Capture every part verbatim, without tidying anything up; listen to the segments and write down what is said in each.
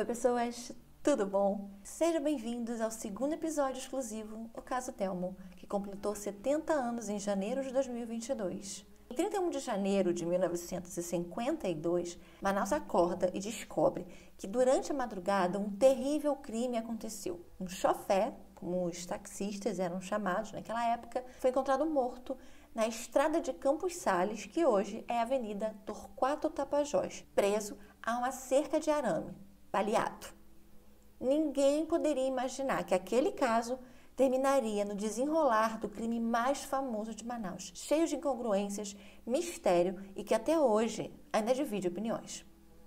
Oi pessoas, tudo bom? Sejam bem-vindos ao segundo episódio exclusivo, o caso Telmo, que completou setenta anos em janeiro de dois mil e vinte e dois. Em trinta e um de janeiro de mil novecentos e cinquenta e dois, Manaus acorda e descobre que durante a madrugada um terrível crime aconteceu. Um chofé, como os taxistas eram chamados naquela época, foi encontrado morto na estrada de Campos Sales, que hoje é a Avenida Torquato Tapajós, preso a uma cerca de arame, baleado. Ninguém poderia imaginar que aquele caso terminaria no desenrolar do crime mais famoso de Manaus, cheio de incongruências, mistério e que até hoje ainda divide opiniões.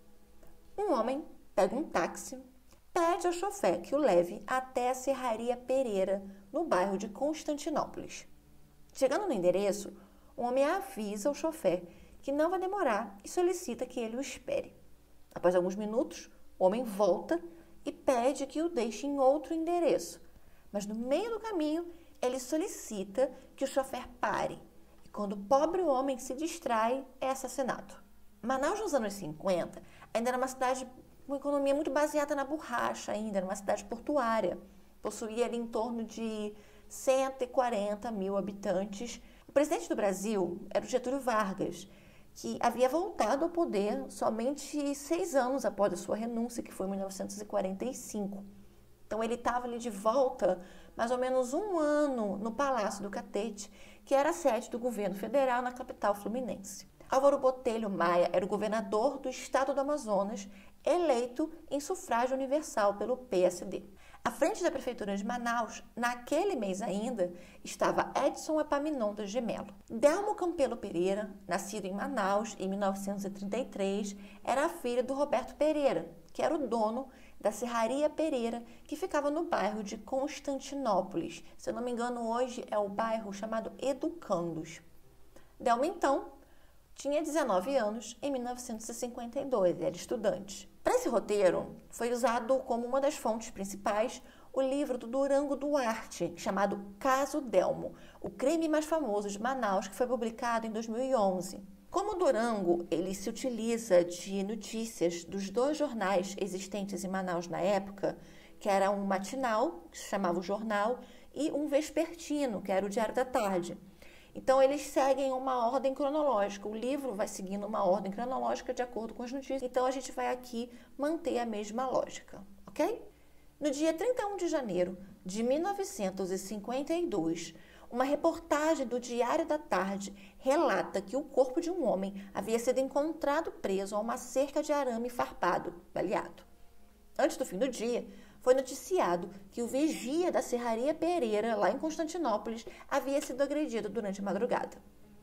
Um homem pega um táxi, pede ao chofé que o leve até a Serraria Pereira, no bairro de Constantinópolis. Chegando no endereço, o homem avisa ao chofé que não vai demorar e solicita que ele o espere. Após alguns minutos, o homem volta e pede que o deixe em outro endereço. Mas no meio do caminho, ele solicita que o chofer pare. E quando o pobre homem se distrai, é assassinado. Manaus, nos anos cinquenta, ainda era uma cidade com uma economia muito baseada na borracha ainda, era uma cidade portuária. Possuía ali em torno de cento e quarenta mil habitantes. O presidente do Brasil era o Getúlio Vargas, que havia voltado ao poder somente seis anos após a sua renúncia, que foi em mil novecentos e quarenta e cinco. Então ele estava ali de volta mais ou menos um ano no Palácio do Catete, que era a sede do governo federal na capital fluminense. Álvaro Botelho Maia era o governador do estado do Amazonas, eleito em sufrágio universal pelo P S D. À frente da prefeitura de Manaus, naquele mês ainda, estava Edson Epaminondas de Melo. Delmo Campelo Pereira, nascido em Manaus em mil novecentos e trinta e três, era a filha do Roberto Pereira, que era o dono da Serraria Pereira, que ficava no bairro de Constantinópolis. Se eu não me engano, hoje é o bairro chamado Educandos. Delmo, então, tinha dezenove anos em mil novecentos e cinquenta e dois, era estudante. Para esse roteiro, foi usado como uma das fontes principais o livro do Durango Duarte, chamado Caso Delmo, o crime mais famoso de Manaus, que foi publicado em dois mil e onze. Como o Durango ele se utiliza de notícias dos dois jornais existentes em Manaus na época, que era um matinal, que se chamava o Jornal, e um vespertino, que era o Diário da Tarde. Então, eles seguem uma ordem cronológica. O livro vai seguindo uma ordem cronológica de acordo com as notícias. Então, a gente vai aqui manter a mesma lógica, ok? No dia trinta e um de janeiro de mil novecentos e cinquenta e dois, uma reportagem do Diário da Tarde relata que o corpo de um homem havia sido encontrado preso a uma cerca de arame farpado, baleado. Antes do fim do dia, foi noticiado que o vigia da Serraria Pereira, lá em Constantinópolis, havia sido agredido durante a madrugada.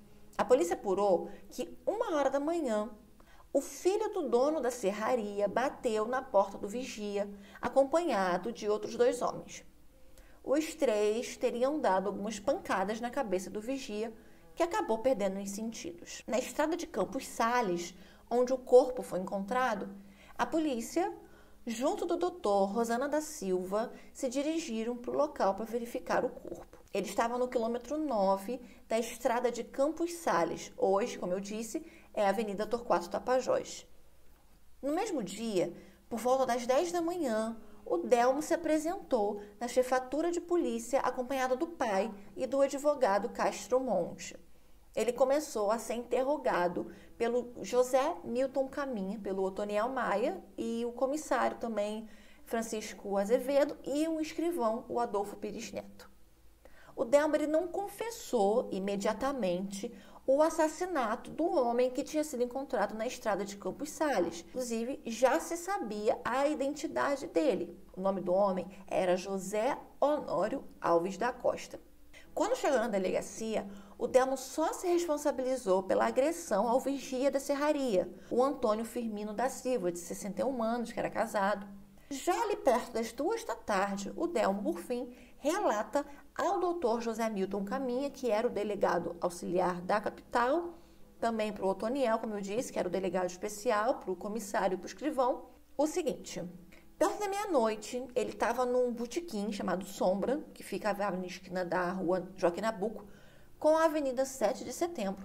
A polícia apurou que, uma hora da manhã, o filho do dono da serraria bateu na porta do vigia, acompanhado de outros dois homens. Os três teriam dado algumas pancadas na cabeça do vigia, que acabou perdendo os sentidos. Na estrada de Campos Sales, onde o corpo foi encontrado, a polícia, junto do doutor Rosana da Silva, se dirigiram para o local para verificar o corpo. Eles estavam no quilômetro nove da estrada de Campos Sales. Hoje, como eu disse, é a Avenida Torquato Tapajós. No mesmo dia, por volta das dez da manhã, o Delmo se apresentou na chefatura de polícia acompanhado do pai e do advogado Castro Monte. Ele começou a ser interrogado pelo José Milton Caminha, pelo Otoniel Maia e o comissário também, Francisco Azevedo, e um escrivão, o Adolfo Pires Neto. O Delmo ele não confessou imediatamente o assassinato do homem que tinha sido encontrado na estrada de Campos Sales. Inclusive, já se sabia a identidade dele. O nome do homem era José Honório Alves da Costa. Quando chegou na delegacia, o Delmo só se responsabilizou pela agressão ao vigia da serraria, o Antônio Firmino da Silva, de sessenta e um anos, que era casado. Já ali perto das duas da tarde, o Delmo, por fim, relata ao doutor José Milton Caminha, que era o delegado auxiliar da capital, também para o Otoniel, como eu disse, que era o delegado especial, para o comissário e para o escrivão, o seguinte: perto da meia-noite, ele estava num botequim chamado Sombra, que ficava na esquina da rua Joaquim Nabuco, com a Avenida sete de Setembro.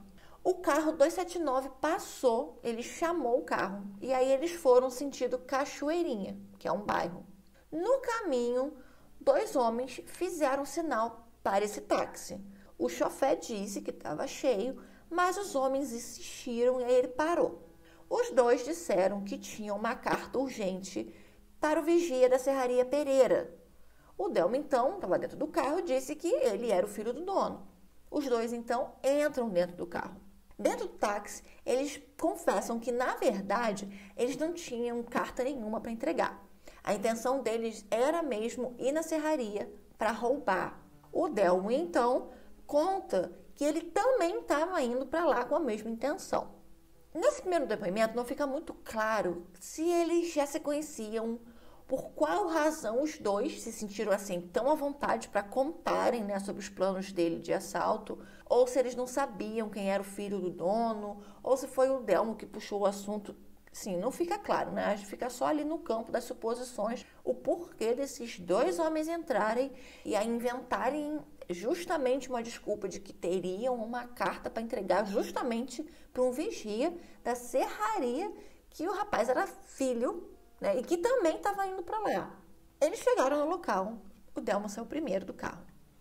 O carro duzentos e setenta e nove passou, ele chamou o carro e aí eles foram sentido Cachoeirinha, que é um bairro. No caminho, dois homens fizeram sinal para esse táxi. O chofer disse que estava cheio, mas os homens insistiram e aí ele parou. Os dois disseram que tinham uma carta urgente para o vigia da Serraria Pereira. O Delmo, então, estava dentro do carro e disse que ele era o filho do dono. Os dois, então, entram dentro do carro. Dentro do táxi, eles confessam que, na verdade, eles não tinham carta nenhuma para entregar. A intenção deles era mesmo ir na serraria para roubar. O Delmo, então, conta que ele também estava indo para lá com a mesma intenção. Nesse primeiro depoimento, não fica muito claro se eles já se conheciam, por qual razão os dois se sentiram assim tão à vontade para contarem, né, sobre os planos dele de assalto, ou se eles não sabiam quem era o filho do dono, ou se foi o Delmo que puxou o assunto. Sim, não fica claro, né? A gente fica só ali no campo das suposições, o porquê desses dois homens entrarem e a inventarem justamente uma desculpa de que teriam uma carta para entregar justamente para um vigia da serraria, que o rapaz era filho, né, e que também estava indo para lá. Eles chegaram no local, o Delmo saiu primeiro do carro.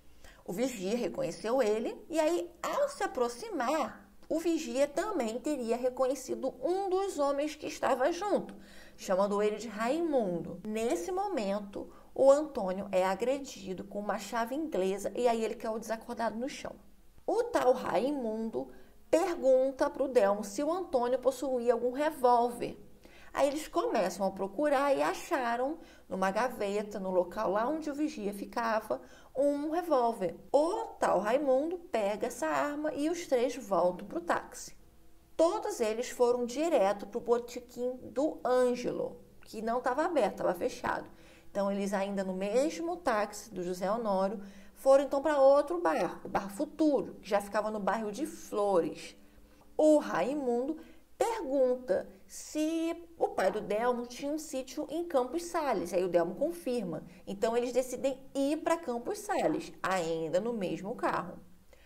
O vigia reconheceu ele e aí, ao se aproximar, o vigia também teria reconhecido um dos homens que estava junto, chamando ele de Raimundo. Nesse momento, o Antônio é agredido com uma chave inglesa e aí ele caiu desacordado no chão. O tal Raimundo pergunta para o Delmo se o Antônio possuía algum revólver. Aí eles começam a procurar e acharam numa gaveta, no local lá onde o vigia ficava, um revólver. O tal Raimundo pega essa arma e os três voltam para o táxi. Todos eles foram direto para o botequim do Ângelo, que não estava aberto, estava fechado. Então, eles ainda no mesmo táxi do José Honório, foram então para outro bar, o Bar Futuro, que já ficava no bairro de Flores. O Raimundo pergunta se o pai do Delmo tinha um sítio em Campos Sales. Aí o Delmo confirma. Então, eles decidem ir para Campos Sales, ainda no mesmo carro.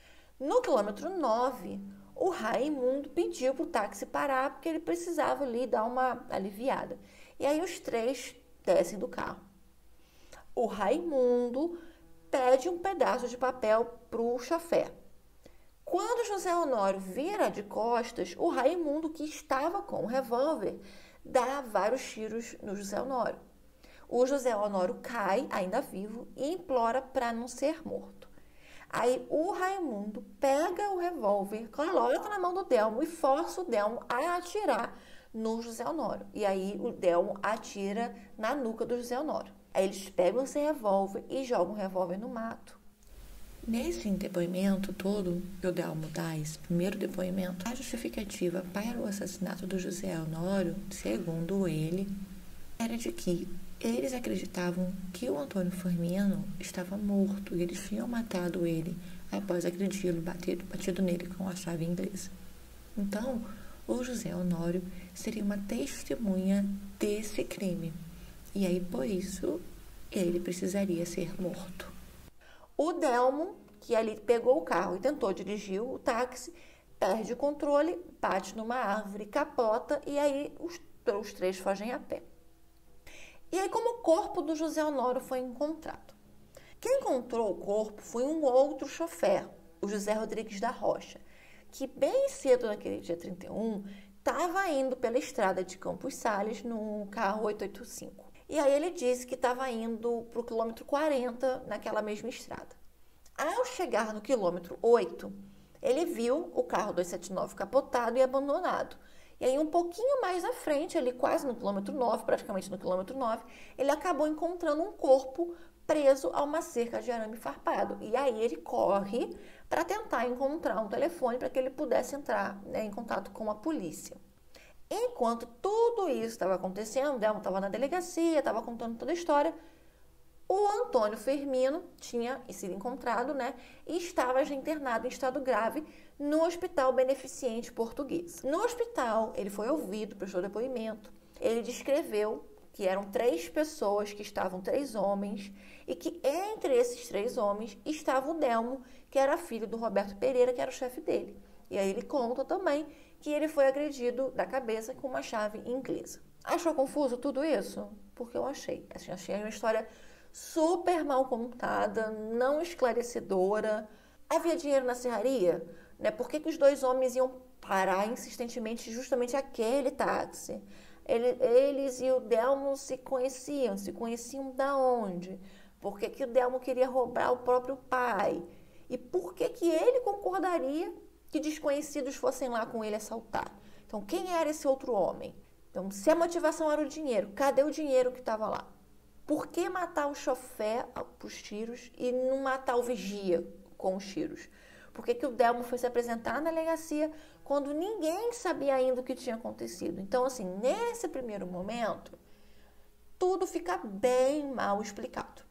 No quilômetro nove, o Raimundo pediu para o táxi parar, porque ele precisava ali dar uma aliviada. E aí os três descem do carro. O Raimundo pede um pedaço de papel para o chofer. Quando José Honório vira de costas, o Raimundo, que estava com o revólver, dá vários tiros no José Honório. O José Honório cai, ainda vivo, e implora para não ser morto. Aí o Raimundo pega o revólver, coloca na mão do Delmo e força o Delmo a atirar no José Honório. E aí o Delmo atira na nuca do José Honório. Aí eles pegam esse revólver e jogam o revólver no mato. Nesse depoimento todo que o Delmo dá, esse primeiro depoimento, a justificativa para o assassinato do José Honório, segundo ele, era de que eles acreditavam que o Antônio Firmino estava morto e eles tinham matado ele após agredi-lo, batido, batido nele com a chave inglesa. Então, o José Honório seria uma testemunha desse crime. E aí, por isso, ele precisaria ser morto. O Delmo, que ali pegou o carro e tentou dirigir o táxi, perde o controle, bate numa árvore, capota e aí os, os três fogem a pé. E aí, como o corpo do José Honório foi encontrado? Quem encontrou o corpo foi um outro chofer, o José Rodrigues da Rocha, que bem cedo naquele dia trinta e um, estava indo pela estrada de Campos Sales no carro oitocentos e oitenta e cinco. E aí ele disse que estava indo para o quilômetro quarenta naquela mesma estrada. Ao chegar no quilômetro oito, ele viu o carro duzentos e setenta e nove capotado e abandonado. E aí um pouquinho mais à frente, ali quase no quilômetro nove, praticamente no quilômetro nove, ele acabou encontrando um corpo preso a uma cerca de arame farpado. E aí ele corre para tentar encontrar um telefone para que ele pudesse entrar, né, em contato com a polícia. Enquanto tudo isso estava acontecendo, o Delmo estava na delegacia, estava contando toda a história, o Antônio Firmino tinha sido encontrado, né, e estava já internado em estado grave no Hospital Beneficente Português. No hospital, ele foi ouvido, prestou depoimento, ele descreveu que eram três pessoas, que estavam três homens, e que entre esses três homens estava o Delmo, que era filho do Roberto Pereira, que era o chefe dele. E aí ele conta também que ele foi agredido da cabeça com uma chave inglesa. Achou confuso tudo isso? Porque eu achei. Achei uma história super mal contada, não esclarecedora. Havia dinheiro na serraria? Né? Por que que os dois homens iam parar insistentemente justamente aquele táxi? Ele, eles e o Delmo se conheciam. Se conheciam da onde? Por que que o Delmo queria roubar o próprio pai? E por que que ele concordaria que desconhecidos fossem lá com ele assaltar? Então, quem era esse outro homem? Então, se a motivação era o dinheiro, cadê o dinheiro que estava lá? Por que matar o chofé para os tiros e não matar o vigia com os tiros? Por que que o Delmo foi se apresentar na delegacia quando ninguém sabia ainda o que tinha acontecido? Então, assim, nesse primeiro momento, tudo fica bem mal explicado.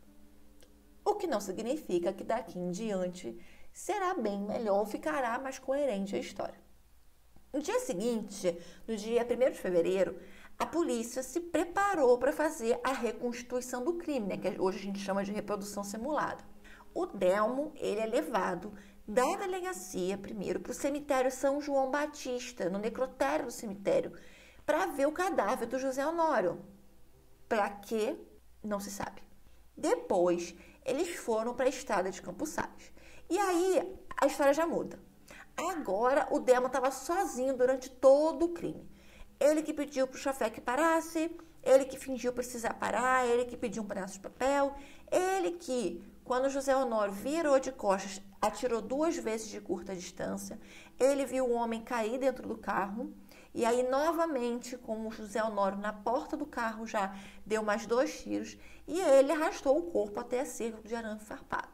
O que não significa que daqui em diante será bem melhor, ficará mais coerente a história. No dia seguinte, no dia primeiro de fevereiro, a polícia se preparou para fazer a reconstituição do crime, né, que hoje a gente chama de reprodução simulada. O Delmo, ele é levado da delegacia primeiro para o cemitério São João Batista, no necrotério do cemitério, para ver o cadáver do José Honório. Para quê? Não se sabe. Depois, eles foram para a estrada de Campos Sales. E aí, a história já muda. Agora, o Delmo estava sozinho durante todo o crime. Ele que pediu para o chofé que parasse, ele que fingiu precisar parar, ele que pediu um pedaço de papel, ele que, quando José Honório virou de costas, atirou duas vezes de curta distância, ele viu o homem cair dentro do carro, e aí, novamente, com o José Honório na porta do carro, já deu mais dois tiros, e ele arrastou o corpo até a cerca de arame farpado.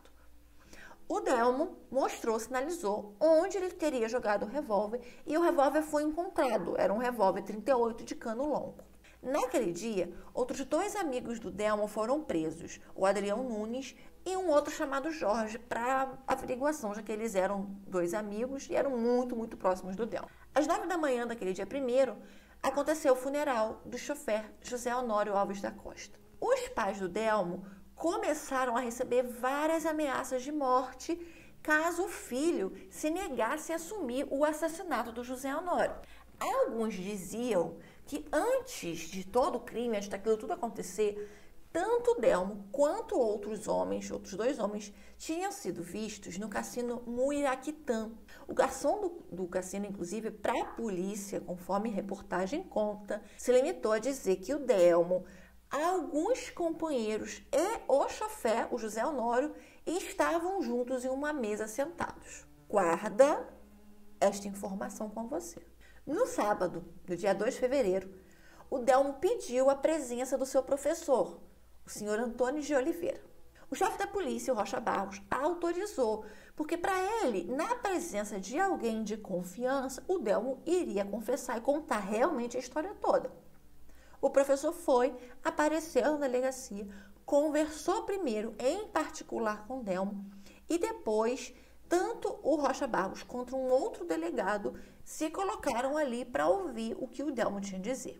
O Delmo mostrou, sinalizou onde ele teria jogado o revólver e o revólver foi encontrado. Era um revólver trinta e oito de cano longo. Naquele dia, outros dois amigos do Delmo foram presos, o Adrião Nunes e um outro chamado Jorge, para averiguação, já que eles eram dois amigos e eram muito, muito próximos do Delmo. Às nove da manhã daquele dia primeiro, aconteceu o funeral do chofer José Honório Alves da Costa. Os pais do Delmo começaram a receber várias ameaças de morte caso o filho se negasse a assumir o assassinato do José Honório. Alguns diziam que antes de todo o crime, antes daquilo tudo acontecer, tanto o Delmo quanto outros homens, outros dois homens, tinham sido vistos no cassino Muiraquitã. O garçom do, do cassino, inclusive, para a polícia, conforme reportagem conta, se limitou a dizer que o Delmo, alguns companheiros e o chofé, o José Honório, estavam juntos em uma mesa sentados. Guarda esta informação com você. No sábado, no dia dois de fevereiro, o Delmo pediu a presença do seu professor, o senhor Antônio de Oliveira. O chefe da polícia, o Rocha Barros, autorizou, porque para ele, na presença de alguém de confiança, o Delmo iria confessar e contar realmente a história toda. O professor foi, apareceu na delegacia, conversou primeiro em particular com o Delmo e depois tanto o Rocha Barros quanto um outro delegado se colocaram ali para ouvir o que o Delmo tinha a dizer.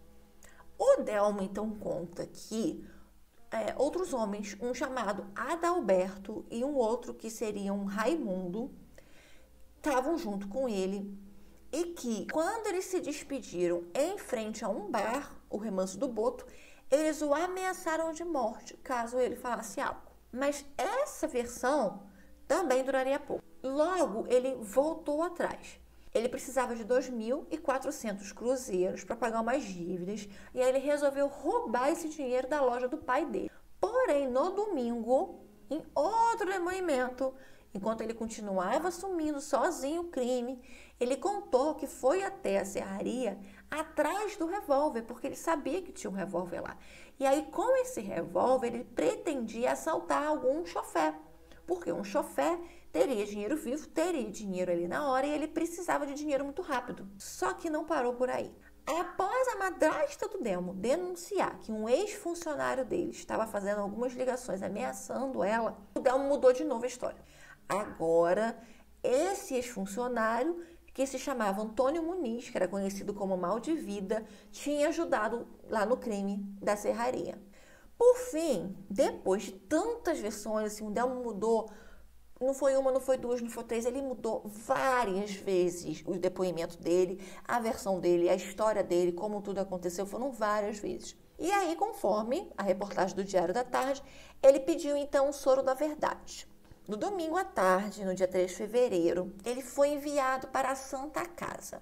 O Delmo então conta que é, outros homens, um chamado Adalberto e um outro que seria um Raimundo, estavam junto com ele e que quando eles se despediram em frente a um bar, o Remanso do Boto, eles o ameaçaram de morte caso ele falasse algo. Mas essa versão também duraria pouco. Logo, ele voltou atrás. Ele precisava de dois mil e quatrocentos cruzeiros para pagar umas dívidas e aí ele resolveu roubar esse dinheiro da loja do pai dele. Porém, no domingo, em outro depoimento, enquanto ele continuava assumindo sozinho o crime, ele contou que foi até a serraria atrás do revólver, porque ele sabia que tinha um revólver lá. E aí, com esse revólver, ele pretendia assaltar algum chofé, porque um chofé teria dinheiro vivo, teria dinheiro ali na hora e ele precisava de dinheiro muito rápido. Só que não parou por aí. Após a madrasta do Delmo denunciar que um ex-funcionário dele estava fazendo algumas ligações ameaçando ela, o Delmo mudou de novo a história. Agora, esse ex-funcionário, que se chamava Antônio Muniz, que era conhecido como Mal de Vida, tinha ajudado lá no crime da serraria. Por fim, depois de tantas versões, assim, o Delmo mudou Não foi uma, não foi duas, não foi três. Ele mudou várias vezes o depoimento dele, a versão dele, a história dele, como tudo aconteceu. Foram várias vezes. E aí, conforme a reportagem do Diário da Tarde, ele pediu então o soro da verdade. No domingo à tarde, no dia três de fevereiro, ele foi enviado para a Santa Casa.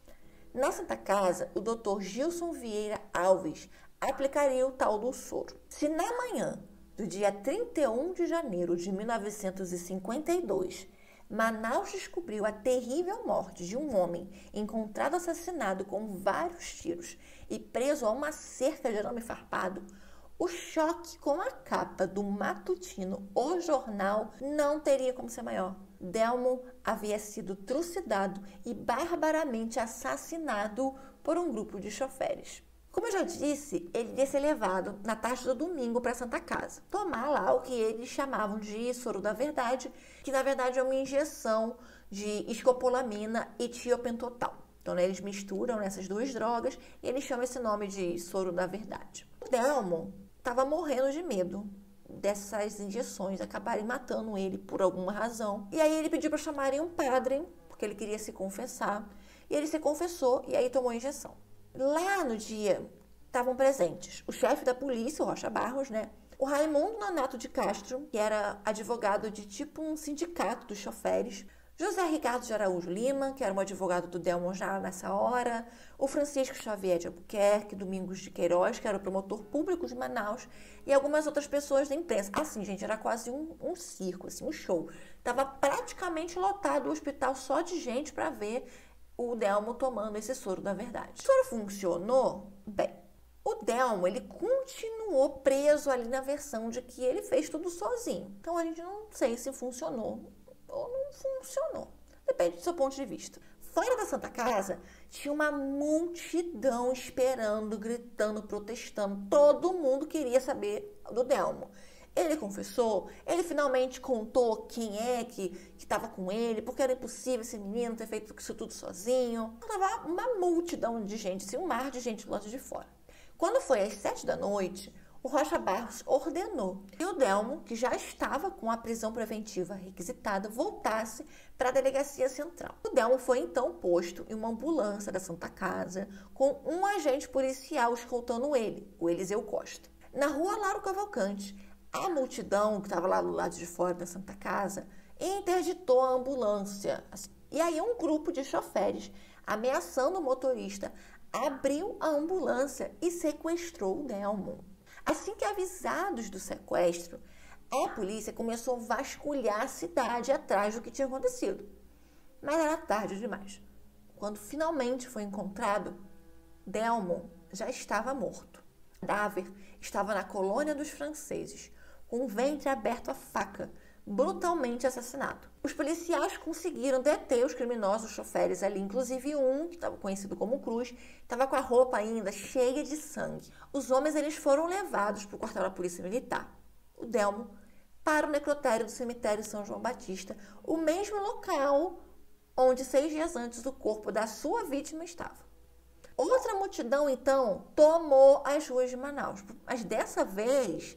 Na Santa Casa, o doutor Gilson Vieira Alves aplicaria o tal do soro. Se na manhã do dia trinta e um de janeiro de mil novecentos e cinquenta e dois, Manaus descobriu a terrível morte de um homem encontrado assassinado com vários tiros e preso a uma cerca de arame farpado, o choque com a capa do matutino O Jornal não teria como ser maior. Delmo havia sido trucidado e barbaramente assassinado por um grupo de choferes. Como eu já disse, ele ia ser levado na tarde do domingo para a Santa Casa, tomar lá o que eles chamavam de soro da verdade, que na verdade é uma injeção de escopolamina e tiopentotal. Então, né, eles misturam essas duas drogas e eles chamam esse nome de soro da verdade. O Delmo estava morrendo de medo dessas injeções acabarem matando ele por alguma razão. E aí ele pediu para chamarem um padre, porque ele queria se confessar. E ele se confessou e aí tomou a injeção. Lá no dia estavam presentes o chefe da polícia, o Rocha Barros, né? O Raimundo Nonato de Castro, que era advogado de tipo um sindicato dos choferes. José Ricardo de Araújo Lima, que era um advogado do Delmo já nessa hora. O Francisco Xavier de Albuquerque, Domingos de Queiroz, que era o promotor público de Manaus. E algumas outras pessoas da imprensa. Assim, gente, era quase um, um circo, assim, um show. Estava praticamente lotado o hospital só de gente para ver o Delmo tomando esse soro da verdade. O soro funcionou? Bem, o Delmo, ele continuou preso ali na versão de que ele fez tudo sozinho. Então, a gente não sei se funcionou ou não funcionou. Depende do seu ponto de vista. Fora da Santa Casa, tinha uma multidão esperando, gritando, protestando. Todo mundo queria saber do Delmo. Ele confessou, ele finalmente contou quem é que estava com ele, porque era impossível esse menino ter feito isso tudo sozinho. Estava uma multidão de gente, assim, um mar de gente do lado de fora. Quando foi às sete da noite, o Rocha Barros ordenou que o Delmo, que já estava com a prisão preventiva requisitada, voltasse para a delegacia central. O Delmo foi então posto em uma ambulância da Santa Casa com um agente policial escoltando ele, o Eliseu Costa. Na rua Lauro Cavalcante, a multidão que estava lá do lado de fora da Santa Casa interditou a ambulância. E aí um grupo de choferes, ameaçando o motorista, abriu a ambulância e sequestrou o Delmo. Assim que avisados do sequestro, a polícia começou a vasculhar a cidade atrás do que tinha acontecido. Mas era tarde demais. Quando finalmente foi encontrado, Delmo já estava morto. O cadáver estava na colônia dos franceses, com o ventre aberto à faca, brutalmente assassinado. Os policiais conseguiram deter os criminosos choferes ali, inclusive um, que estava conhecido como Cruz, estava com a roupa ainda cheia de sangue. Os homens eles foram levados para o quartel da Polícia Militar, o Delmo, para o necrotério do cemitério São João Batista, o mesmo local onde seis dias antes o corpo da sua vítima estava. Outra multidão, então, tomou as ruas de Manaus, mas dessa vez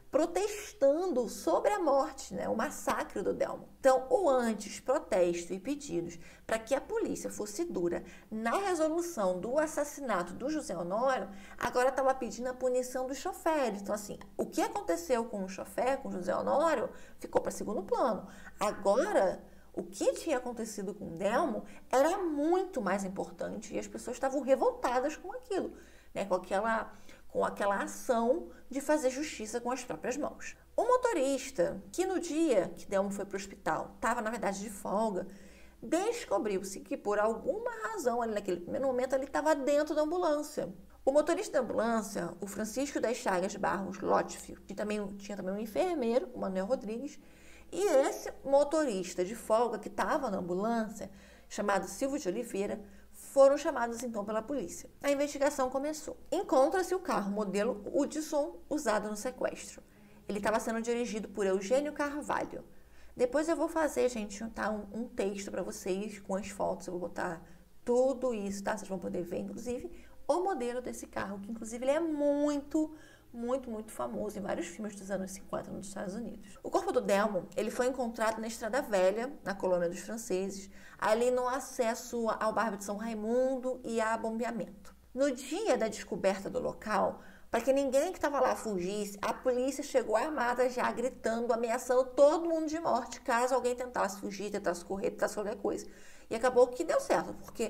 protestando sobre a morte, né, o massacre do Delmo. Então, o antes protesto e pedidos para que a polícia fosse dura na resolução do assassinato do José Honório, agora estava pedindo a punição dos choferes. Então, assim, o que aconteceu com o chofer, com o José Honório, ficou para segundo plano. Agora, o que tinha acontecido com o Delmo era muito mais importante e as pessoas estavam revoltadas com aquilo, né, com aquela... com aquela ação de fazer justiça com as próprias mãos. O motorista, que no dia que Delmo foi para o hospital, estava, na verdade, de folga, descobriu-se que, por alguma razão, ali naquele primeiro momento, ele estava dentro da ambulância. O motorista da ambulância, o Francisco das Chagas Barros Lotfield, que também, tinha também um enfermeiro, o Manuel Rodrigues, e esse motorista de folga que estava na ambulância, chamado Silvio de Oliveira, foram chamados então pela polícia. A investigação começou. Encontra-se o carro modelo Hudson usado no sequestro. Ele estava sendo dirigido por Eugênio Carvalho. Depois eu vou fazer, gente, tá, um, um texto para vocês com as fotos. Eu vou botar tudo isso, tá? Vocês vão poder ver, inclusive, o modelo desse carro, que inclusive ele é muito, muito, muito famoso em vários filmes dos anos cinquenta nos Estados Unidos. O corpo do Delmo, ele foi encontrado na Estrada Velha, na colônia dos franceses, ali no acesso ao bairro de São Raimundo e a bombeamento. No dia da descoberta do local, para que ninguém que estava lá fugisse, a polícia chegou armada já gritando, ameaçando todo mundo de morte, caso alguém tentasse fugir, tentasse correr, tentasse qualquer coisa. E acabou que deu certo, porque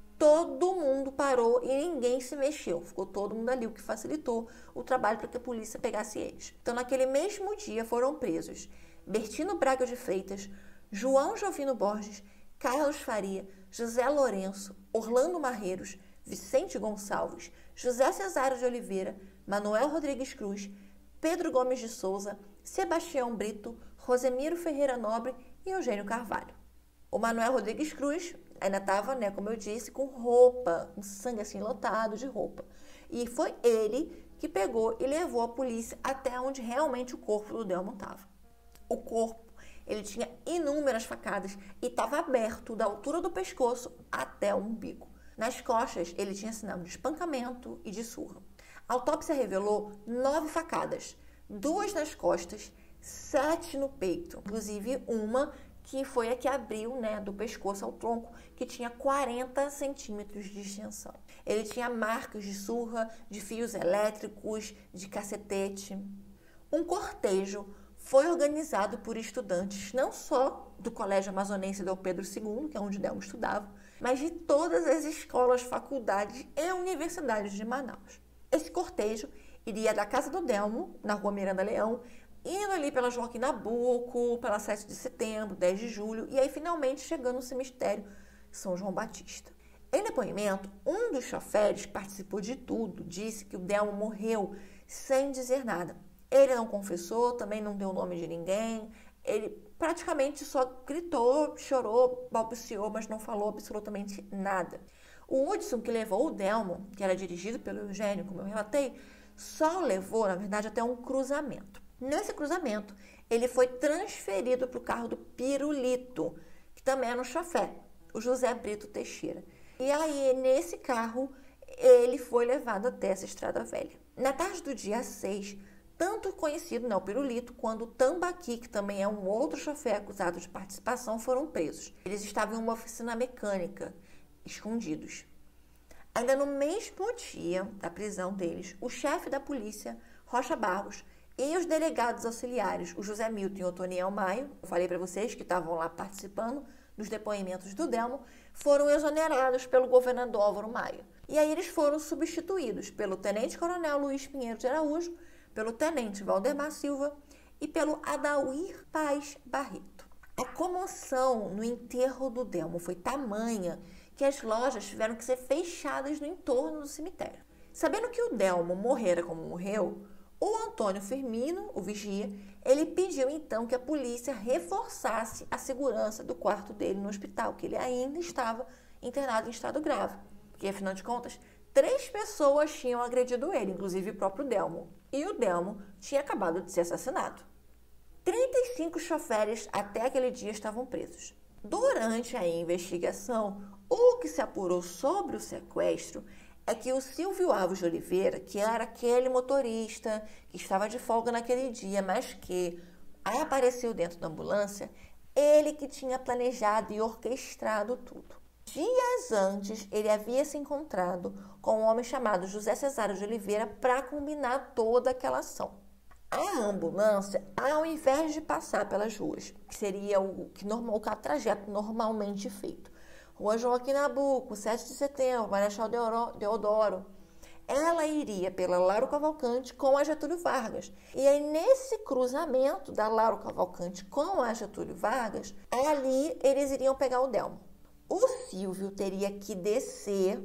todo mundo parou e ninguém se mexeu. Ficou todo mundo ali, o que facilitou o trabalho para que a polícia pegasse eles. Então, naquele mesmo dia, foram presos Bertino Braga de Freitas, João Jovino Borges, Carlos Faria, José Lourenço, Orlando Marreiros, Vicente Gonçalves, José Cesário de Oliveira, Manuel Rodrigues Cruz, Pedro Gomes de Souza, Sebastião Brito, Rosemiro Ferreira Nobre e Eugênio Carvalho. O Manuel Rodrigues Cruz ainda estava, né, como eu disse, com roupa, com sangue assim lotado de roupa. E foi ele que pegou e levou a polícia até onde realmente o corpo do Delmo estava. O corpo, ele tinha inúmeras facadas e estava aberto da altura do pescoço até o umbigo. Nas costas, ele tinha sinal de espancamento e de surra. A autópsia revelou nove facadas, duas nas costas, sete no peito, inclusive uma que foi a que abriu, né, do pescoço ao tronco, que tinha quarenta centímetros de extensão. Ele tinha marcas de surra, de fios elétricos, de cacetete. Um cortejo foi organizado por estudantes não só do Colégio Amazonense Dom Pedro segundo, que é onde Delmo estudava, mas de todas as escolas, faculdades e universidades de Manaus. Esse cortejo iria da casa do Delmo, na rua Miranda Leão, indo ali pela Joaquim Nabuco, pela sete de setembro, dez de julho, e aí finalmente chegando no cemitério São João Batista. Em depoimento, um dos choferes que participou de tudo disse que o Delmo morreu sem dizer nada. Ele não confessou, também não deu o nome de ninguém, ele praticamente só gritou, chorou, balbuciou, mas não falou absolutamente nada. O Hudson, que levou o Delmo, que era dirigido pelo Eugênio, como eu relatei, só o levou, na verdade, até um cruzamento. Nesse cruzamento, ele foi transferido para o carro do Pirulito, que também era um chofer, o José Brito Teixeira. E aí, nesse carro, ele foi levado até essa Estrada Velha. Na tarde do dia seis, tanto o conhecido, né, o Pirulito, quanto o Tambaqui, que também é um outro chofer acusado de participação, foram presos. Eles estavam em uma oficina mecânica, escondidos. Ainda no mesmo dia da prisão deles, o chefe da polícia, Rocha Barros, e os delegados auxiliares, o José Milton e o Otoniel Maio, eu falei para vocês que estavam lá participando dos depoimentos do Delmo, foram exonerados pelo governador Álvaro Maio. E aí eles foram substituídos pelo tenente-coronel Luiz Pinheiro de Araújo, pelo tenente Valdemar Silva e pelo Adauir Paz Barreto. A comoção no enterro do Delmo foi tamanha que as lojas tiveram que ser fechadas no entorno do cemitério. Sabendo que o Delmo morrera como morreu, o Antônio Firmino, o vigia, ele pediu então que a polícia reforçasse a segurança do quarto dele no hospital, que ele ainda estava internado em estado grave. Porque, afinal de contas, três pessoas tinham agredido ele, inclusive o próprio Delmo. E o Delmo tinha acabado de ser assassinado. trinta e cinco choferes até aquele dia estavam presos. Durante a investigação, o que se apurou sobre o sequestro é que o Silvio Alves de Oliveira, que era aquele motorista que estava de folga naquele dia, mas que apareceu dentro da ambulância, ele que tinha planejado e orquestrado tudo. Dias antes, ele havia se encontrado com um homem chamado José Cesário de Oliveira para combinar toda aquela ação. A ambulância, ao invés de passar pelas ruas, que seria o, que normal, o trajeto normalmente feito, Rua Joaquim Nabuco, sete de setembro, Marechal Deodoro, ela iria pela Lauro Cavalcante com a Getúlio Vargas. E aí, nesse cruzamento da Lauro Cavalcante com a Getúlio Vargas, ali eles iriam pegar o Delmo. O Silvio teria que descer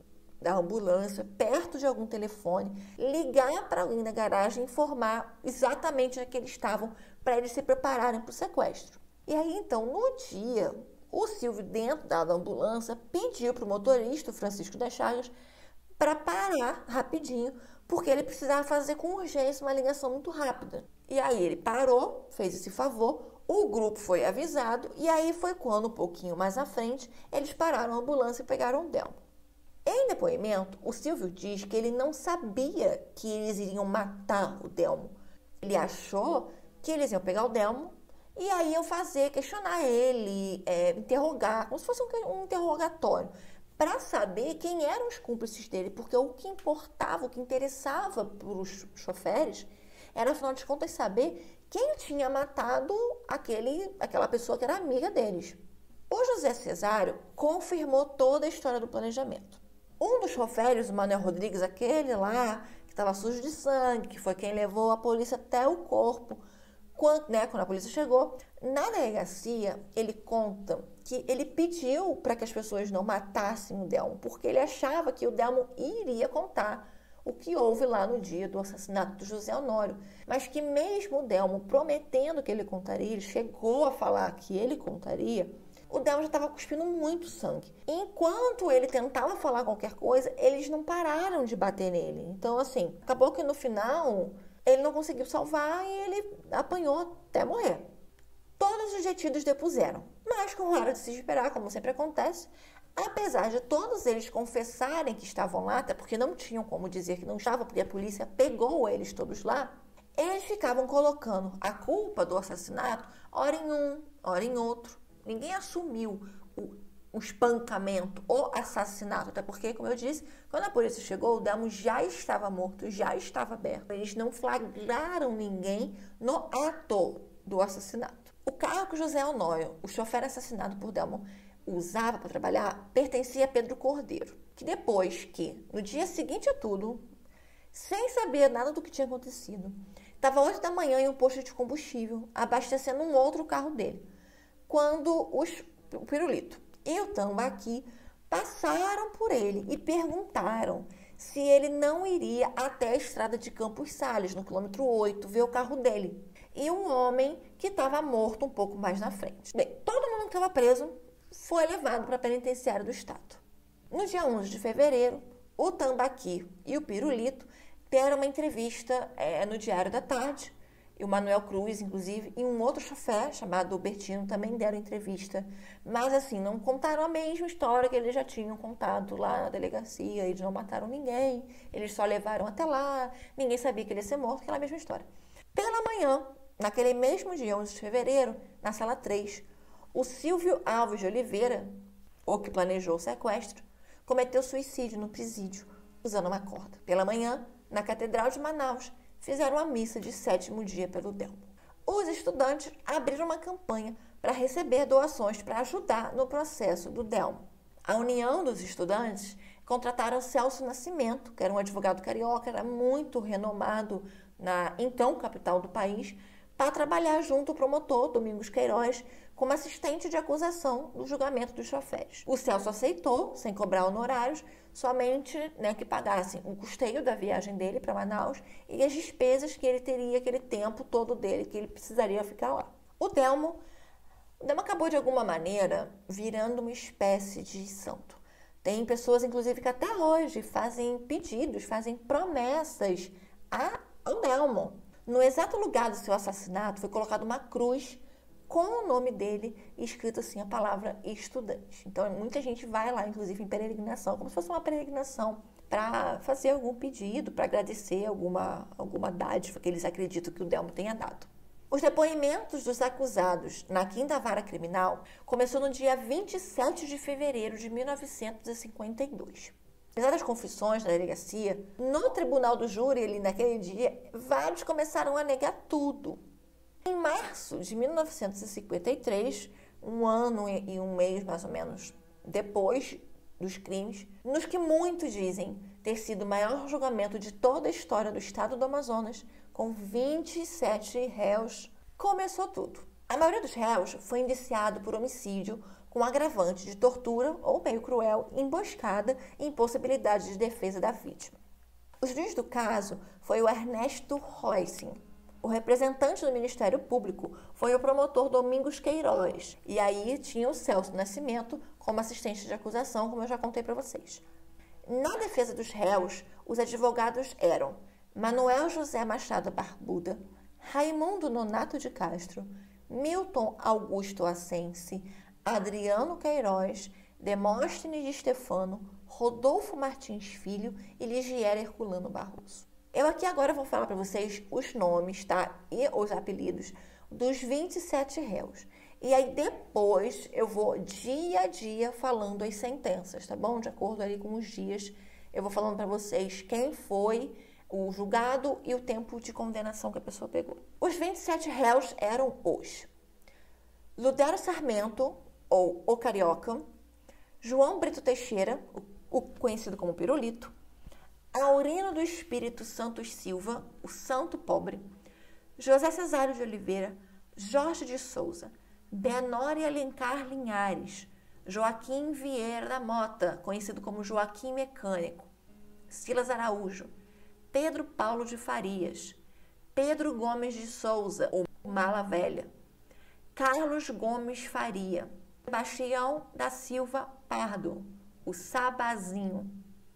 da ambulância, perto de algum telefone, ligar para alguém da garagem e informar exatamente onde eles estavam para eles se prepararem para o sequestro. E aí, então, no dia, o Silvio, dentro da ambulância, pediu para o motorista, o Francisco das Chagas, para parar rapidinho, porque ele precisava fazer com urgência uma ligação muito rápida. E aí ele parou, fez esse favor, o grupo foi avisado, e aí foi quando, um pouquinho mais à frente, eles pararam a ambulância e pegaram o Delmo. Em depoimento, o Silvio diz que ele não sabia que eles iriam matar o Delmo. Ele achou que eles iam pegar o Delmo e aí iam fazer, questionar ele, é, interrogar, como se fosse um, um interrogatório, para saber quem eram os cúmplices dele, porque o que importava, o que interessava para os choferes era, afinal de contas, saber quem tinha matado aquele, aquela pessoa que era amiga deles. O José Cesário confirmou toda a história do planejamento. Um dos choferes, o Manuel Rodrigues, aquele lá, que estava sujo de sangue, que foi quem levou a polícia até o corpo, quando, né, quando a polícia chegou, na delegacia, ele conta que ele pediu para que as pessoas não matassem o Delmo, porque ele achava que o Delmo iria contar o que houve lá no dia do assassinato do José Honório, mas que mesmo o Delmo prometendo que ele contaria, ele chegou a falar que ele contaria, o Delmo já estava cuspindo muito sangue. Enquanto ele tentava falar qualquer coisa, eles não pararam de bater nele. Então, assim, acabou que no final ele não conseguiu salvar e ele apanhou até morrer. Todos os detidos depuseram, mas com hora de se esperar, como sempre acontece, apesar de todos eles confessarem que estavam lá, até porque não tinham como dizer que não estavam, porque a polícia pegou eles todos lá, eles ficavam colocando a culpa do assassinato, ora em um, ora em outro. Ninguém assumiu o, o espancamento, o assassinato, até porque, como eu disse, quando a polícia chegou, o Delmo já estava morto, já estava aberto. Eles não flagraram ninguém no ato do assassinato. O carro que José Honório, o chofer assassinado por Delmo, usava para trabalhar, pertencia a Pedro Cordeiro, que depois que, no dia seguinte a tudo, sem saber nada do que tinha acontecido, estava oito da manhã em um posto de combustível, abastecendo um outro carro dele, quando os, o Pirulito e o Tambaqui passaram por ele e perguntaram se ele não iria até a estrada de Campos Sales, no quilômetro oito, ver o carro dele. E um homem que estava morto um pouco mais na frente. Bem, todo mundo que estava preso foi levado para a penitenciária do estado. No dia onze de fevereiro, o Tambaqui e o Pirulito deram uma entrevista é, no Diário da Tarde, e o Manuel Cruz, inclusive, e um outro chofer chamado Bertino também deram entrevista. Mas, assim, não contaram a mesma história que eles já tinham contado lá na delegacia. Eles não mataram ninguém, eles só levaram até lá, ninguém sabia que ele ia ser morto, aquela mesma história. Pela manhã, naquele mesmo dia, onze de fevereiro, na sala três, o Silvio Alves de Oliveira, o que planejou o sequestro, cometeu suicídio no presídio, usando uma corda. Pela manhã, na Catedral de Manaus, fizeram a missa de sétimo dia pelo Delmo. Os estudantes abriram uma campanha para receber doações para ajudar no processo do Delmo. A União dos Estudantes contrataram Celso Nascimento, que era um advogado carioca, era muito renomado na então capital do país, para trabalhar junto ao promotor Domingos Queiroz como assistente de acusação no julgamento dos choferes. O Celso aceitou, sem cobrar honorários, somente, né, que pagassem o custeio da viagem dele para Manaus e as despesas que ele teria aquele tempo todo dele, que ele precisaria ficar lá. O Delmo, o Delmo acabou de alguma maneira virando uma espécie de santo. Tem pessoas, inclusive, que até hoje fazem pedidos, fazem promessas a, ao Delmo. No exato lugar do seu assassinato foi colocada uma cruz com o nome dele e escrito assim a palavra estudante. Então, muita gente vai lá, inclusive, em peregrinação, como se fosse uma peregrinação para fazer algum pedido, para agradecer alguma, alguma dádiva que eles acreditam que o Delmo tenha dado. Os depoimentos dos acusados na quinta vara criminal começou no dia vinte e sete de fevereiro de mil novecentos e cinquenta e dois. Apesar das confissões da delegacia, no tribunal do júri, ali naquele dia, vários começaram a negar tudo. Em março de mil novecentos e cinquenta e três, um ano e um mês mais ou menos depois dos crimes, nos que muitos dizem ter sido o maior julgamento de toda a história do estado do Amazonas, com vinte e sete réus, começou tudo. A maioria dos réus foi indiciado por homicídio com agravante de tortura ou meio cruel, emboscada e impossibilidade de defesa da vítima. O juiz do caso foi o Ernesto Roycin. O representante do Ministério Público foi o promotor Domingos Queiroz. E aí tinha o Celso Nascimento como assistente de acusação, como eu já contei para vocês. Na defesa dos réus, os advogados eram Manuel José Machado Barbuda, Raimundo Nonato de Castro, Milton Augusto Assense, Adriano Queiroz, Demóstenes de Stefano, Rodolfo Martins Filho e Ligiera Herculano Barroso. Eu aqui agora vou falar para vocês os nomes, tá? E os apelidos dos vinte e sete réus. E aí depois eu vou dia a dia falando as sentenças, tá bom? De acordo ali com os dias, eu vou falando para vocês quem foi o julgado e o tempo de condenação que a pessoa pegou. Os vinte e sete réus eram os Ludero Sarmento, ou o Carioca, João Brito Teixeira, o conhecido como Pirulito, Aurino do Espírito Santos Silva, o Santo Pobre, José Cesário de Oliveira, Jorge de Souza, Benório Alencar Linhares, Joaquim Vieira da Mota, conhecido como Joaquim Mecânico, Silas Araújo, Pedro Paulo de Farias, Pedro Gomes de Souza, ou Mala Velha, Carlos Gomes Faria, Sebastião da Silva Pardo, o Sabazinho,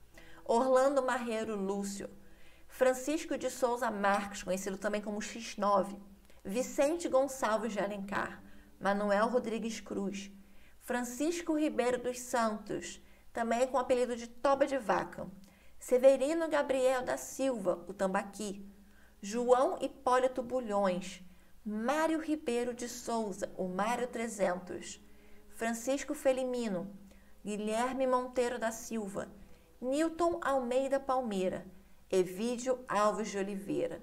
Orlando Marreiro Lúcio, Francisco de Souza Marques, conhecido também como X nove, Vicente Gonçalves de Alencar, Manuel Rodrigues Cruz, Francisco Ribeiro dos Santos, também com o apelido de Toba de Vaca, Severino Gabriel da Silva, o Tambaqui, João Hipólito Bulhões, Mário Ribeiro de Souza, o Mário trezentos, Francisco Felimino, Guilherme Monteiro da Silva, Newton Almeida Palmeira, Evídio Alves de Oliveira,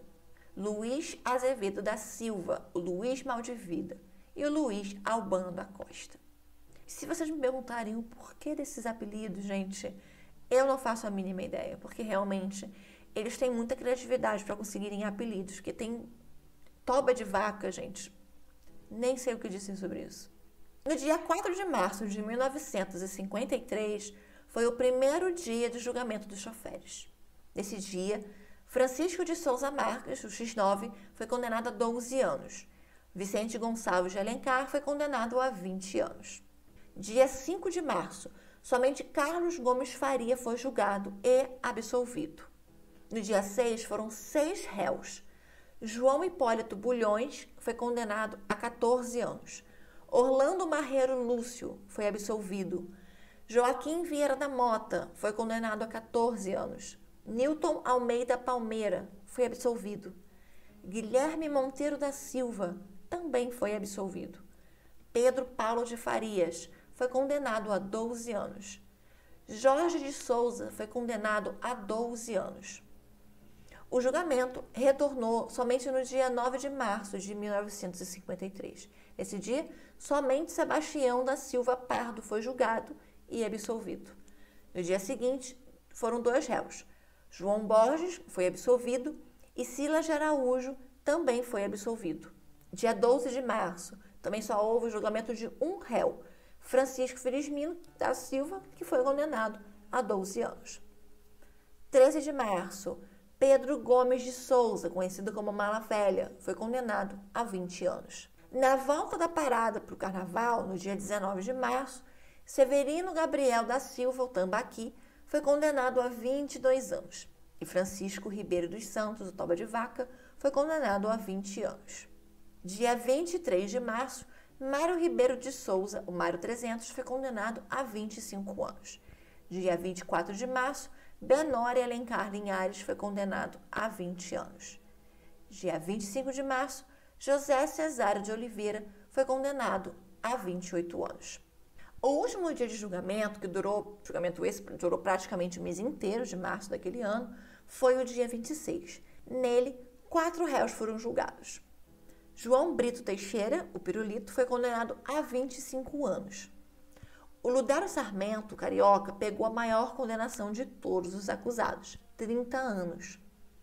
Luiz Azevedo da Silva, o Luiz Maldivida e o Luiz Albano da Costa. Se vocês me perguntarem o porquê desses apelidos, gente, eu não faço a mínima ideia, porque realmente eles têm muita criatividade para conseguirem apelidos, porque tem Toba de Vaca, gente, nem sei o que dizer sobre isso. No dia quatro de março de mil novecentos e cinquenta e três, foi o primeiro dia de julgamento dos choferes. Nesse dia, Francisco de Souza Marques, o X nove, foi condenado a doze anos. Vicente Gonçalves de Alencar foi condenado a vinte anos. Dia cinco de março, somente Carlos Gomes Faria foi julgado e absolvido. No dia seis, foram seis réus. João Hipólito Bulhões foi condenado a quatorze anos. Orlando Marreiro Lúcio foi absolvido. Joaquim Vieira da Mota foi condenado a quatorze anos. Newton Almeida Palmeira foi absolvido. Guilherme Monteiro da Silva também foi absolvido. Pedro Paulo de Farias foi condenado a doze anos. Jorge de Souza foi condenado a doze anos. O julgamento retornou somente no dia nove de março de mil novecentos e cinquenta e três. Nesse dia, somente Sebastião da Silva Pardo foi julgado e absolvido. No dia seguinte, foram dois réus. João Borges foi absolvido e Silas de Araújo também foi absolvido. Dia doze de março, também só houve o julgamento de um réu, Francisco Felizmino da Silva, que foi condenado a doze anos. treze de março, Pedro Gomes de Souza, conhecido como Mala Velha, foi condenado a vinte anos. Na volta da parada para o Carnaval, no dia dezenove de março, Severino Gabriel da Silva, o Tambaqui, foi condenado a vinte e dois anos. E Francisco Ribeiro dos Santos, o Toba de Vaca, foi condenado a vinte anos. Dia vinte e três de março, Mário Ribeiro de Souza, o Mário trezentos, foi condenado a vinte e cinco anos. Dia vinte e quatro de março, Benório Alencar Linhares foi condenado a vinte anos. Dia vinte e cinco de março, José Cesário de Oliveira foi condenado a vinte e oito anos. O último dia de julgamento, que durou, julgamento esse durou praticamente o mês inteiro de março daquele ano, foi o dia vinte e seis. Nele, quatro réus foram julgados. João Brito Teixeira, o Pirulito, foi condenado a vinte e cinco anos. O Ludero Sarmento, o Carioca, pegou a maior condenação de todos os acusados, trinta anos.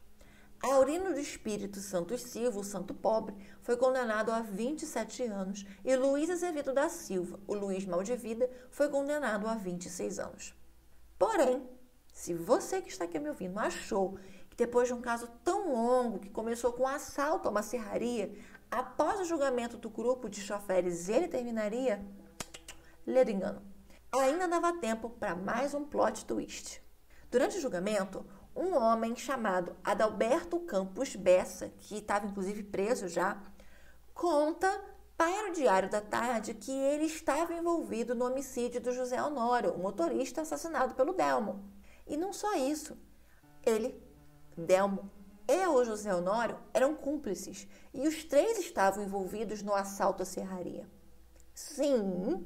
Aurino do Espírito Santos Silva, o Santo Pobre, foi condenado a vinte e sete anos e Luiz Azevedo da Silva, o Luiz Maldivida, foi condenado a vinte e seis anos. Porém, se você que está aqui me ouvindo achou que depois de um caso tão longo, que começou com um assalto a uma serraria, após o julgamento do grupo de choferes ele terminaria, lê do engano. Ainda dava tempo para mais um plot twist. Durante o julgamento, um homem chamado Adalberto Campos Bessa, que estava inclusive preso já, conta para o Diário da Tarde que ele estava envolvido no homicídio do José Honório, o motorista assassinado pelo Delmo. E não só isso, ele, Delmo e o José Honório eram cúmplices e os três estavam envolvidos no assalto à serraria. Sim,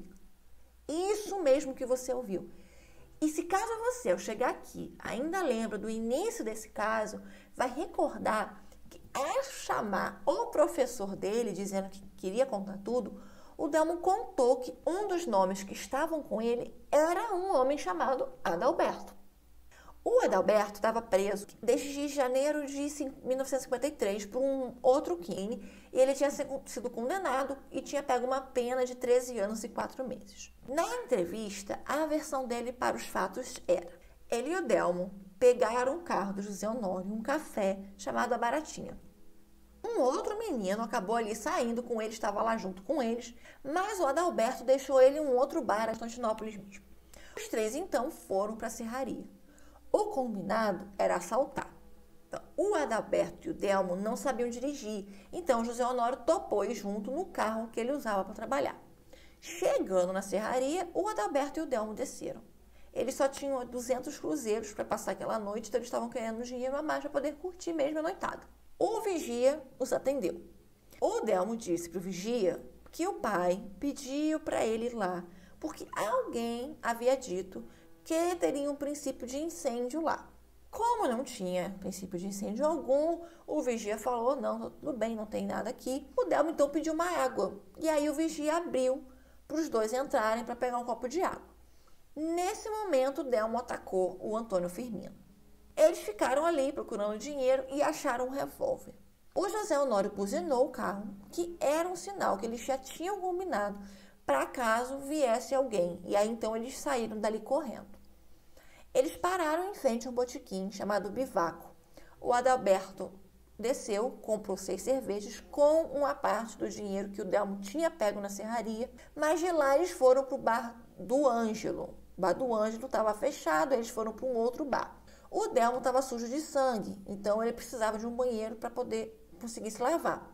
isso mesmo que você ouviu. E se caso você, ao chegar aqui, ainda lembra do início desse caso, vai recordar que ao chamar o professor dele, dizendo que queria contar tudo, o Delmo contou que um dos nomes que estavam com ele era um homem chamado Adalberto. O Adalberto estava preso desde janeiro de mil novecentos e cinquenta e três por um outro crime. E ele tinha sido condenado e tinha pego uma pena de treze anos e quatro meses. Na entrevista, a versão dele para os fatos era: ele e o Delmo pegaram o carro do José Honório, um café chamado A Baratinha. Um outro menino acabou ali saindo com ele, estava lá junto com eles, mas o Adalberto deixou ele em um outro bar, em Constantinópolis mesmo. Os três, então, foram para a serraria. O combinado era assaltar. Então, o Adalberto e o Delmo não sabiam dirigir, então o José Honório topou ir junto no carro que ele usava para trabalhar. Chegando na serraria, o Adalberto e o Delmo desceram. Eles só tinham duzentos cruzeiros para passar aquela noite, então eles estavam querendo dinheiro a mais para poder curtir mesmo a noitada. O vigia os atendeu. O Delmo disse para o vigia que o pai pediu para ele ir lá, porque alguém havia dito que teria um princípio de incêndio lá. Como não tinha princípio de incêndio algum, o vigia falou: não, tudo bem, não tem nada aqui. O Delmo então pediu uma água, e aí o vigia abriu para os dois entrarem para pegar um copo de água. Nesse momento, o Delmo atacou o Antônio Firmino. Eles ficaram ali procurando dinheiro e acharam um revólver. O José Honório buzinou o carro, que era um sinal que eles já tinham combinado para caso viesse alguém, e aí então eles saíram dali correndo. Eles pararam em frente a um botequim chamado Bivaco. O Adalberto desceu, comprou seis cervejas com uma parte do dinheiro que o Delmo tinha pego na serraria, mas de lá eles foram para o bar do Ângelo. O bar do Ângelo estava fechado, eles foram para um outro bar. O Delmo estava sujo de sangue, então ele precisava de um banheiro para poder conseguir se lavar.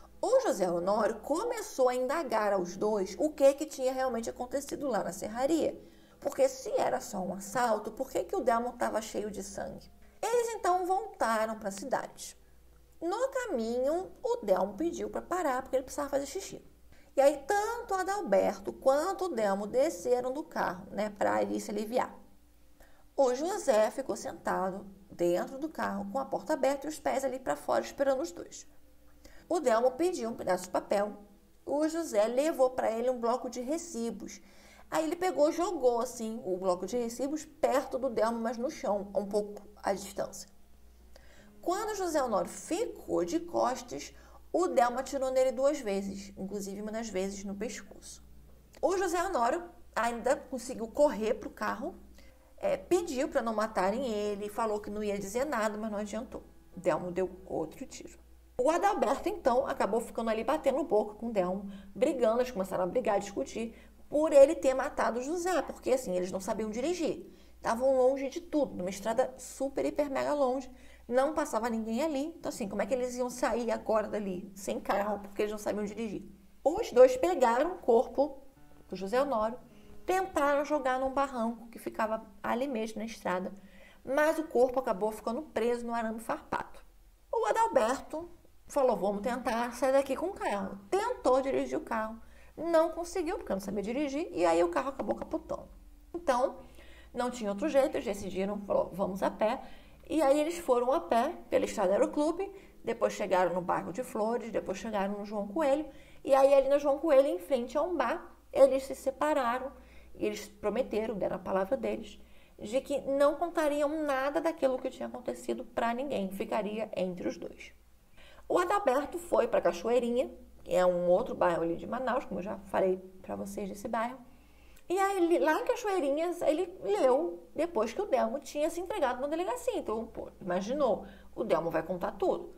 O José Honório começou a indagar aos dois o que, que tinha realmente acontecido lá na serraria. Porque se era só um assalto, por que, que o Delmo estava cheio de sangue? Eles então voltaram para a cidade. No caminho, o Delmo pediu para parar porque ele precisava fazer xixi. E aí tanto o Adalberto quanto o Delmo desceram do carro, né, para ele se aliviar. O José ficou sentado dentro do carro com a porta aberta e os pés ali para fora esperando os dois. O Delmo pediu um pedaço de papel. O José levou para ele um bloco de recibos. Aí ele pegou e jogou assim o bloco de recibos perto do Delmo, mas no chão, um pouco à distância. Quando o José Honório ficou de costas, o Delmo atirou nele duas vezes, inclusive uma das vezes no pescoço. O José Honório ainda conseguiu correr para o carro, é, pediu para não matarem ele, falou que não ia dizer nada, mas não adiantou. O Delmo deu outro tiro. O Adalberto, então, acabou ficando ali batendo boca com o Delmo, brigando, eles começaram a brigar, a discutir, por ele ter matado o José, porque assim, eles não sabiam dirigir. Estavam longe de tudo, numa estrada super, hiper, mega longe, não passava ninguém ali. Então assim, como é que eles iam sair agora dali, sem carro, porque eles não sabiam dirigir? Os dois pegaram o corpo do José Honório, tentaram jogar num barranco que ficava ali mesmo na estrada, mas o corpo acabou ficando preso no arame farpado. O Adalberto falou: vamos tentar sair daqui com o carro. Tentou dirigir o carro, não conseguiu, porque não sabia dirigir, e aí o carro acabou capotando. Então, não tinha outro jeito, eles decidiram, falou, vamos a pé. E aí eles foram a pé pela estrada Aeroclube, depois chegaram no bairro de Flores, depois chegaram no João Coelho, e aí ali no João Coelho, em frente a um bar, eles se separaram, e eles prometeram, deram a palavra deles, de que não contariam nada daquilo que tinha acontecido para ninguém, ficaria entre os dois. O Adalberto foi para Cachoeirinha, que é um outro bairro ali de Manaus, como eu já falei para vocês desse bairro. E aí, lá em Cachoeirinhas, ele leu depois que o Delmo tinha se entregado na delegacia. Então, pô, imaginou, o Delmo vai contar tudo.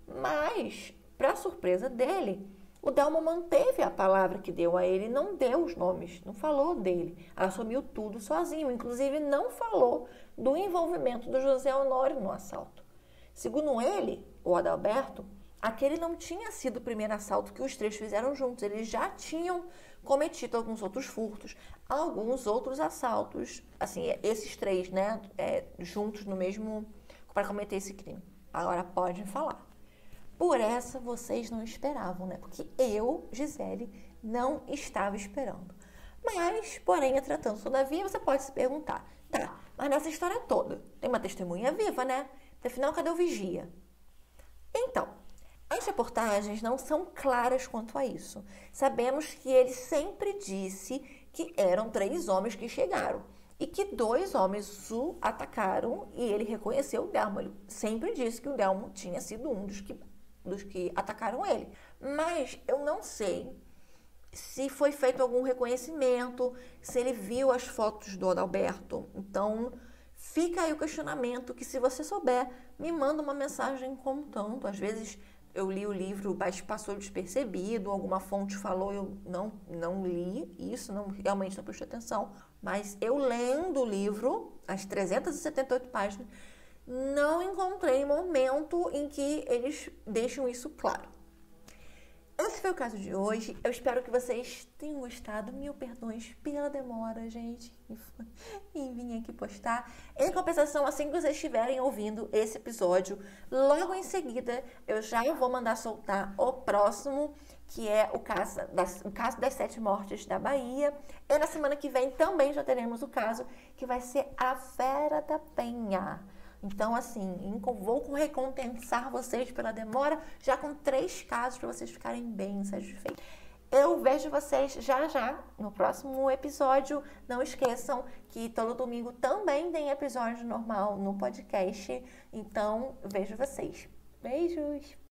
Mas, para surpresa dele, o Delmo manteve a palavra que deu a ele, não deu os nomes, não falou dele. Assumiu tudo sozinho, inclusive não falou do envolvimento do José Honório no assalto. Segundo ele, o Adalberto, aquele não tinha sido o primeiro assalto que os três fizeram juntos. Eles já tinham cometido alguns outros furtos, alguns outros assaltos, assim, esses três, né, é, juntos no mesmo, para cometer esse crime. Agora pode falar. Por essa vocês não esperavam, né? Porque eu, Gisele, não estava esperando. Mas, porém, entretanto, todavia, você pode se perguntar, tá, mas nessa história toda, tem uma testemunha viva, né? Afinal, cadê o vigia? Então, as reportagens não são claras quanto a isso. Sabemos que ele sempre disse que eram três homens que chegaram e que dois homens o atacaram e ele reconheceu o Delmo. Ele sempre disse que o Delmo tinha sido um dos que, dos que atacaram ele. Mas eu não sei se foi feito algum reconhecimento, se ele viu as fotos do Adalberto. Então, fica aí o questionamento que, se você souber, me manda uma mensagem contando. Às vezes eu li o livro, mas passou despercebido, alguma fonte falou, eu não, não li isso, não, realmente não prestei atenção. Mas eu lendo o livro, as trezentas e setenta e oito páginas, não encontrei momento em que eles deixam isso claro. Esse foi o caso de hoje. Eu espero que vocês tenham gostado. Mil perdões pela demora, gente, em vir aqui postar. Em compensação, assim que vocês estiverem ouvindo esse episódio, logo em seguida eu já vou mandar soltar o próximo, que é o caso das, o caso das sete mortes da Bahia. E na semana que vem também já teremos o caso, que vai ser a Vera da Penha. Então, assim, vou recompensar vocês pela demora, já com três casos para vocês ficarem bem satisfeitos. Eu vejo vocês já já no próximo episódio. Não esqueçam que todo domingo também tem episódio normal no podcast. Então, vejo vocês. Beijos!